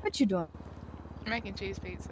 What you doing? Mac and cheese pizza.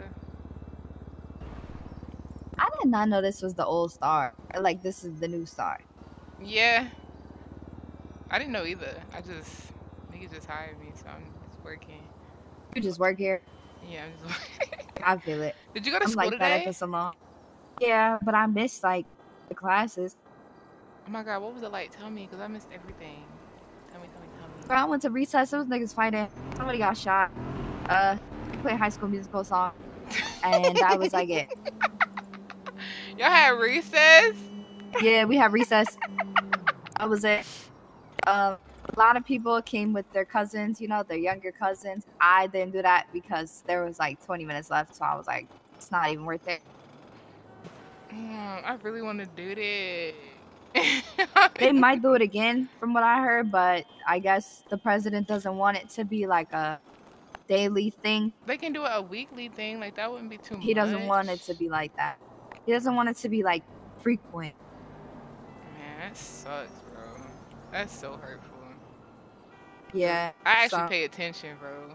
I did not know this was the old Star. Like this is the new Star. Yeah. I didn't know either. Niggas just hired me, so I'm just working. You just work here. Yeah, I'm just working. I feel it. Did you go to I'm school like that at today? the salon. Yeah, but I missed like the classes. Oh my god, what was it like? Tell me, because I missed everything. Tell me. But I went to recess. Those niggas fighting. Somebody got shot. They played High School Musical song, and that was like it. Y'all had recess? Yeah, we had recess. That was it. A lot of people came with their cousins, you know, their younger cousins. I didn't do that because there was like 20 minutes left, so I was like, it's not even worth it. I really want to do this. They might do it again, from what I heard, but I guess the president doesn't want it to be like a daily thing. They can do a weekly thing, like that wouldn't be too much. He doesn't want it to be like that. He doesn't want it to be like frequent. Man, that sucks, bro. That's so hurtful. Yeah. I actually pay attention, bro.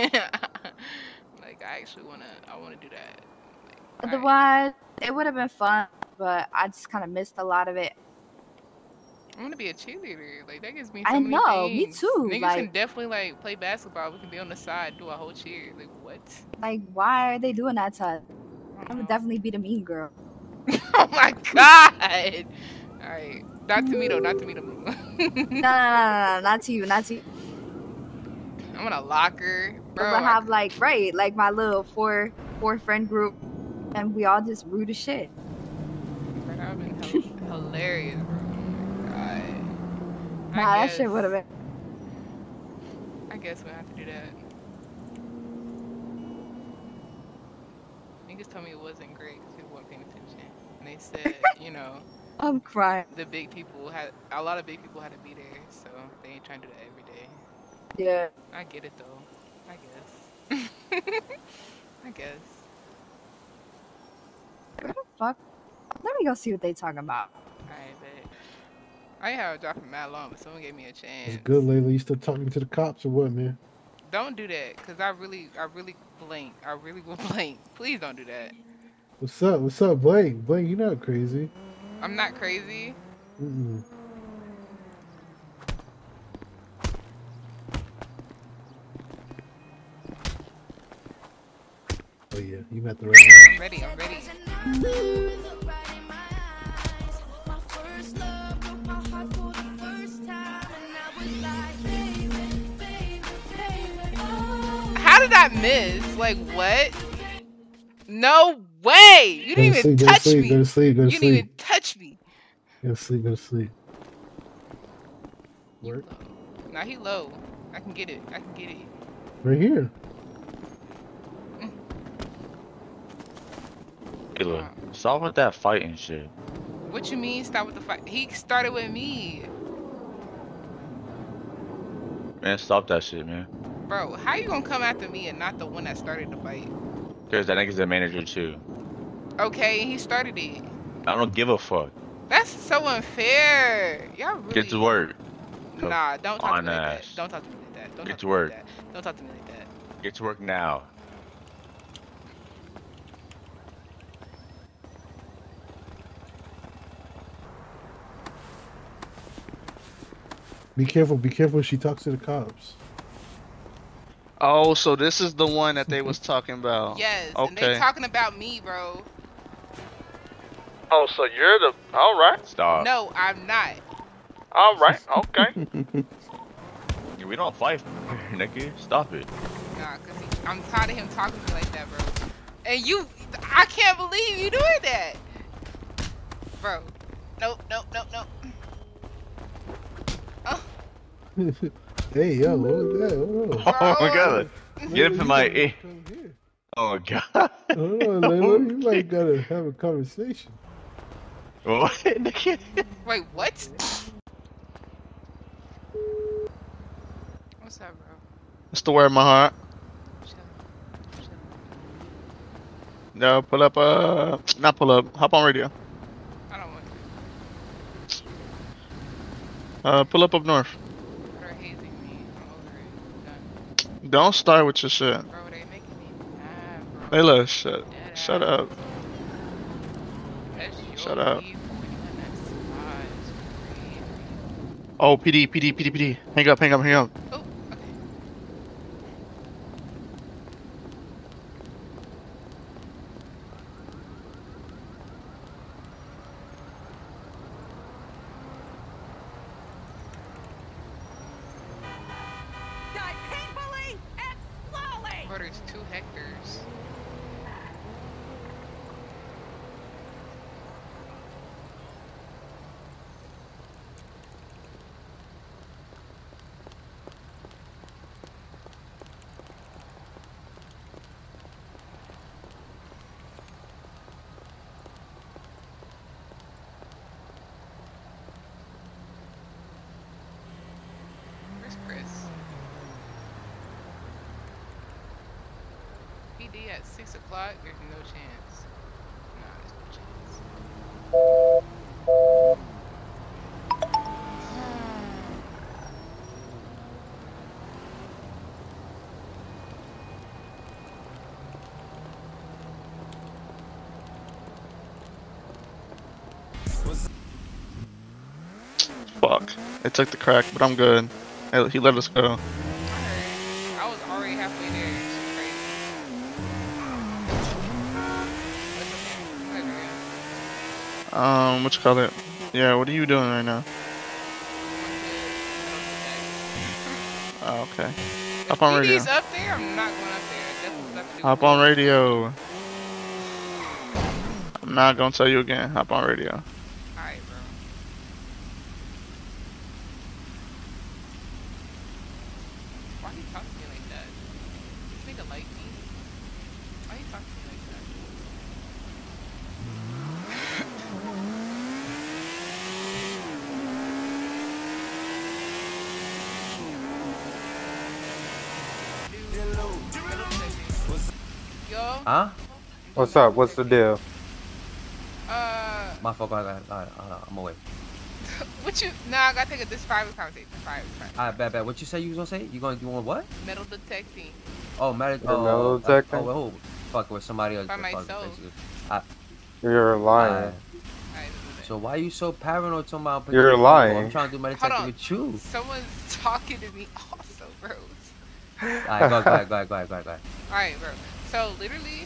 Like I wanna do that. Like, otherwise, it would have been fun, but I just kind of missed a lot of it. I want to be a cheerleader. Like that gives me so many things. Me too. Niggas can definitely like play basketball. We can be on the side, do a whole cheer. Like what? Like why are they doing that to us? I would definitely be the mean girl. Oh my god! All right, not to me though. Not to me though. No, not to you. Not to you. I'm in a locker, bro. I have like my little four friend group, and we all just rude as shit. Bro, that would have been hilarious, bro. Nah, that shit would have been. I guess we'll have to do that. Niggas told me it wasn't great because people weren't paying attention. And they said, you know, I'm crying. A lot of big people had to be there, so they ain't trying to do that every day. Yeah. I get it though. I guess. I guess. What the fuck? Let me go see what they talking about. Alright, bet. I ain't had a job for mad long, but someone gave me a chance. It's good, Layla. You still talking to the cops or what, man? Don't do that, cause I really blink. I really will blink. Please don't do that. What's up? What's up, Blake? Blake, you're not crazy. I'm not crazy. Mm-mm. Oh yeah, you met the right one. I'm ready. How did I miss? Like what? No way! You didn't even touch me. Go to sleep. You didn't even touch me. Go to sleep. Work. Nah, he low. I can get it. Right here. Hey, look. Stop with that fighting shit. What you mean, stop with the fight? He started with me. Man, stop that shit, man. Bro, how you gonna come after me and not the one that started the fight? Because that nigga's the manager, too. Okay, he started it. I don't give a fuck. That's so unfair. Y'all really... Get to work. Nah, don't talk to me like that. Don't talk to me like that. Get to work. Don't talk to me like that. Get to work now. Be careful. She talks to the cops. Oh, so this is the one that they was talking about. Yes, okay. And they talking about me, bro. Oh, so you're the... Alright. Stop. No, I'm not. Alright, okay. Yeah, we don't fight, nigga. Stop it. Nah, cause I'm tired of him talking to me like that, bro. And I can't believe you doing that. Bro. Nope. Oh. Hey, yo, what was that? Oh my god. Get up in my ear. Oh my god. Hold on, Layla. You might gotta have a conversation. What? Wait, what? What's up, bro? It's the word of my heart. No, pull up, not pull up. Hop on radio. I don't want to. Pull up north. They're hazing me. I'm over it. Don't start with your shit. Bro, they're Layla, shut up. That's Shut your up. beef. That's lies. Oh, PD. Hang up. Oh, okay. Die painfully and slowly. Bro, there's 2 Hectors. Where's Chris? PD at 6 o'clock? There's no chance. Nah, there's no chance. Fuck. They took the crack, but I'm good. He let us go. I heard. I was already halfway there. It's crazy. Whatever. What you call it? Yeah, what are you doing right now? Oh, okay. Hop on radio. PD's up there? I'm not going up there. I definitely have to do Hop it. on radio. I'm not gonna tell you again. Hop on radio. Alright, bro. Why you talking to me like that? This nigga like me. Why you talking to me like that? Yo, Huh? What's up? What's the deal? My fault. Alright, I'm away. what you? Nah, I gotta take this private conversation. Private. Alright, bad. What you say you was gonna say? You want what? Metal detecting Oh, metal. You're metal detecting? Oh, fuck with somebody else. by fuck, myself. basically. You're lying. Alright, So why you so paranoid talking about? You're lying. I'm trying to do metal Hold detecting on. with you. someone's talking to me also, bro. Alright, go ahead. Alright, bro. So literally,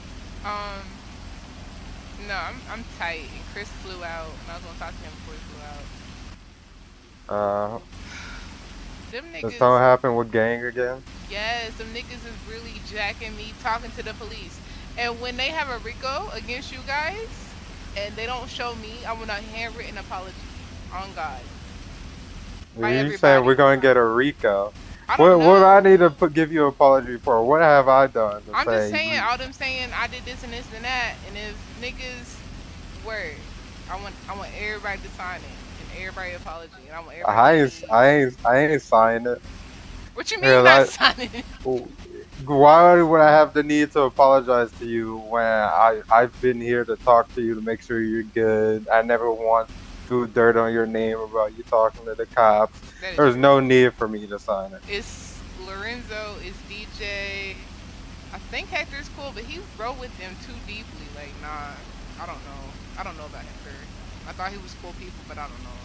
no, I'm tight. And Chris flew out, and I was gonna talk to him before he flew out. Them Did niggas. something happen with gang again? Yes, them niggas is really jacking me talking to the police. And when they have a RICO against you guys, and they don't show me, I want a handwritten apology. On God. By You everybody. saying we're gonna get a RICO? I don't What know. I need to give you an apology for? What have I done? To I'm say just saying, all them saying I did this and this and that, and if niggas word, I want everybody to sign it and everybody apology, and I want everybody. I ain't signed it. What you mean Yeah, not that- signing it? Why would I have the need to apologize to you when I've been here to talk to you to make sure you're good? I never want to do dirt on your name about you talking to the cops. That is There's true. no need for me to sign it. It's Lorenzo, it's DJ. I think Hector's cool, but he rode with them too deeply. Like, nah, I don't know. I don't know about Hector. I thought he was cool people, but I don't know.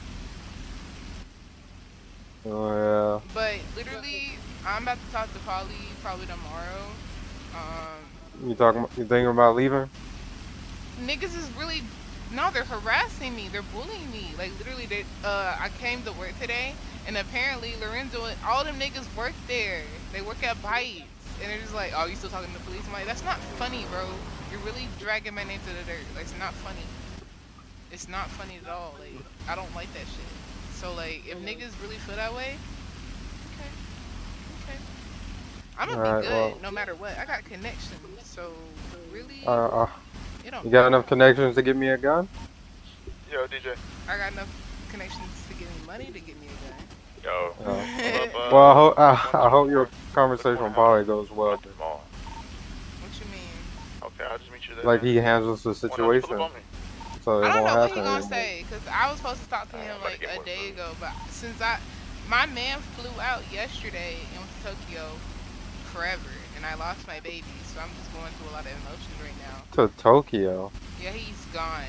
Oh But literally, I'm about to talk to Polly probably tomorrow. yeah. You thinking about leaving? Niggas is really no, they're harassing me. They're bullying me. Like literally, they I came to work today, and apparently Lorenzo and all them niggas work there. They work at Bites, and they're just like, "Oh, you still talking to the police?" I'm like, "That's not funny, bro. You're really dragging my name to the dirt. Like, it's not funny. It's not funny at all. Like, I don't like that shit. So like, if niggas really feel that way, okay. I'm gonna Alright, be good well. no matter what. I got connections, so really, it don't You got matter. enough connections to give me a gun? Yo, DJ. I got enough connections to give me money to get me a gun. Yo. Oh. Well, I hope your conversation with Polly goes well. Then. What you mean? Okay, I'll just meet you there. Like he handles the situation, so it I don't won't know what he happen gonna anymore. say, cause I was supposed to talk to him like a day ago, but since my man flew out yesterday and went to Tokyo, forever, and I lost my baby, so I'm just going through a lot of emotions right now. To Tokyo. Yeah, he's gone.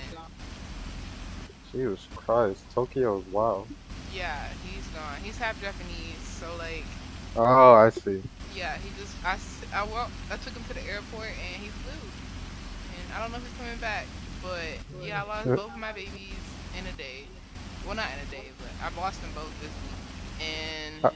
Jesus Christ, Tokyo is wild. Yeah, he's gone. He's half Japanese, so like, Oh, I see. yeah, he just I took him to the airport and he flew, and I don't know if he's coming back, but yeah, I lost both of my babies in a day. Well, not in a day, but I've lost them both this week, and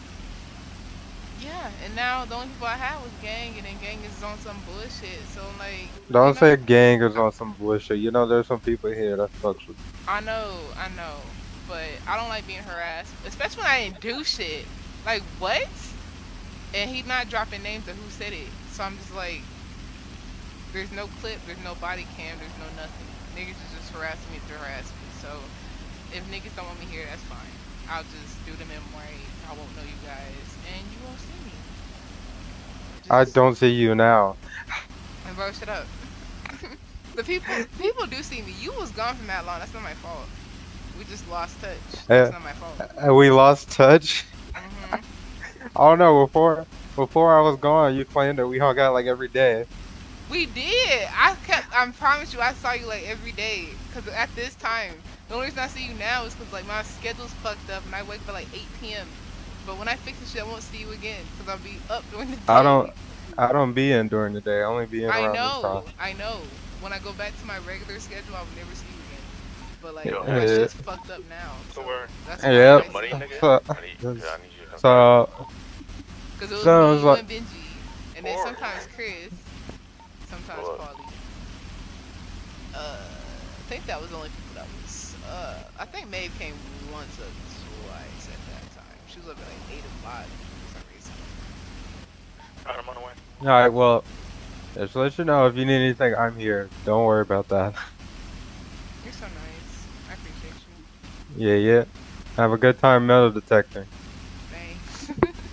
yeah, and now the only people I had was Gang, and then Gang is on some bullshit. So like, Don't say Gang is on some bullshit. You know there's some people here that fucks with you. I know, but I don't like being harassed, especially when I didn't do shit. Like what? And he's not dropping names of who said it, so I'm just like, there's no clip, there's no body cam, there's no nothing. Niggas is just harassing me to harass me. So if niggas don't want me here, that's fine. I'll just do them in right. I won't know you guys, and you won't see me. I don't see you now. And bro, shut up. The people do see me. You was gone from that long. That's not my fault. We just lost touch. That's not my fault. We lost touch. Mhm. I don't know. Before I was gone, you claimed that we hung out like every day. We did. I promise you, I saw you like every day. Cause at this time, the only reason I see you now is cause like my schedule's fucked up and I wake up at like 8 p.m. But when I fix this shit, I won't see you again. Cause I'll be up during the day. I don't be in during the day. I only be in around this time. I know. When I go back to my regular schedule, I will never see you again. But like, Yo. my shit's fucked up now. So that's why Yep. I Money, see nigga? you. So- I need you to come So, Cause it was Sounds me, like- you, and Benji, and then sometimes Chris, sometimes Paulie. I think that was the only people that was. I think Maeve came once or twice at that time. She was up at like 8 o'clock for some reason. Alright, I'm on the way. alright, well, just to let you know if you need anything, I'm here. Don't worry about that. You're so nice. I appreciate you. Yeah. Have a good time metal detecting. Thanks.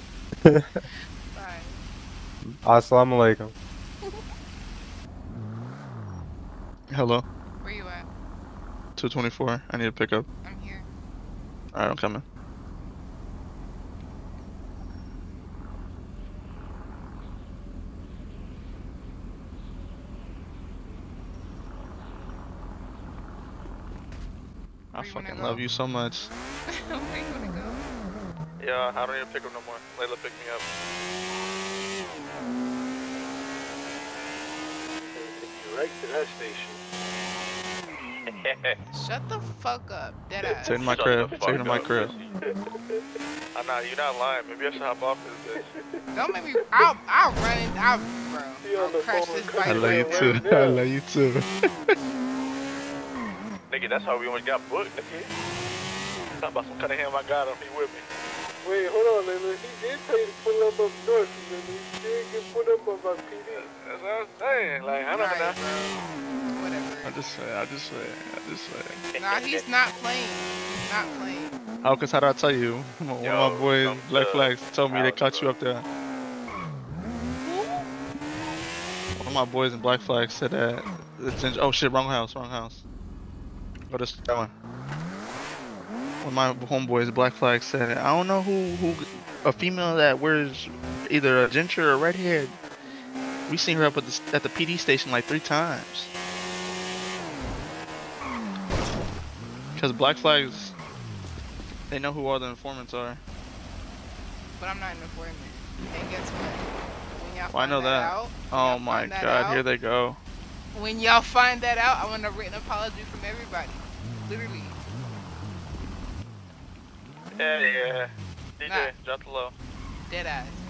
Bye. Assalamu alaikum. Hello. Where you at? 224. I need to pick up. I'm here. Alright, I'm coming. I Where you wanna fucking go? love you so much. Where you wanna go? Yeah, I don't need to pick up no more. Layla picked me up. Right to that station. Shut the fuck up, deadass. Take my Shut crib. the Take it to fuck my up, crib. I'm not, you're not lying. Maybe I should hop off this bitch. Don't make me. I'll run. I'll crash this bike. I love you right too. now. I love you too. Nigga, that's how we only got booked, nigga. Talking about some kind of him I got him, he with me. Wait, hold on, Layla. He did pay to pull up north, and he did get put up by PD. That's what I'm saying. Like, I don't Right, know. bro. Whatever. I just say. Nah, he's not playing. He's not playing. Oh, cause how did I tell you? One of Yo, my boys, some Black thug Flags, told me they out, caught you bro. up there. One of my boys in Black Flag said that. Oh shit, wrong house. Go this that one. One of my homeboys, Black Flag, said, I don't know who a female that wears either a ginger or red hair. We seen her up at the PD station like 3 times. Cause Black Flags, they know who all the informants are. But I'm not an informant. And guess what? When y'all Well, I find know that. out, Oh my god, here they go. when y'all find that out, I want a written apology from everybody. Literally. Yeah. DJ, Nah. drop the low. Deadass.